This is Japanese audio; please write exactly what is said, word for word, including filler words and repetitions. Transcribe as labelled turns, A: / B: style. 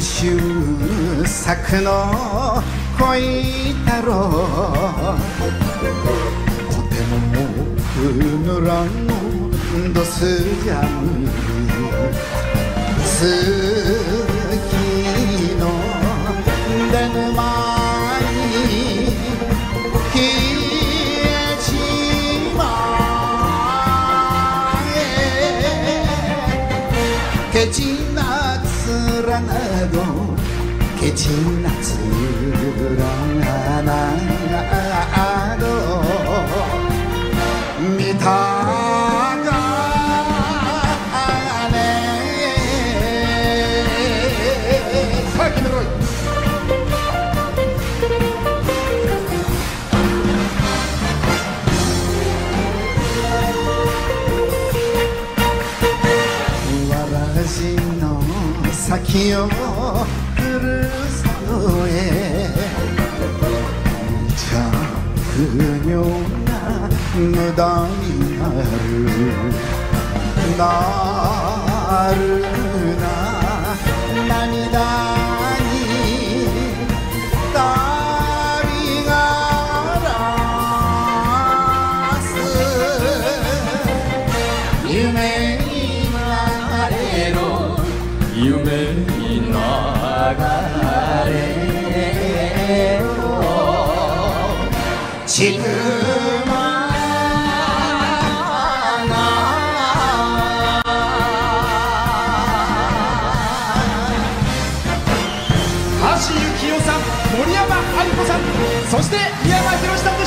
A: 終作の恋だろうとてもぬらんどすじゃん月の出ぬ前に消えちまえケチな面などケチな面など見たがねさあ決めろいわらじの先をふるさとへ不妙な無駄になるなるな涙に旅がらす夢になれろ
B: 夢になれろ
A: ちくま
C: 橋幸夫さん、森山愛子さん、そして三山ひろしさんでした。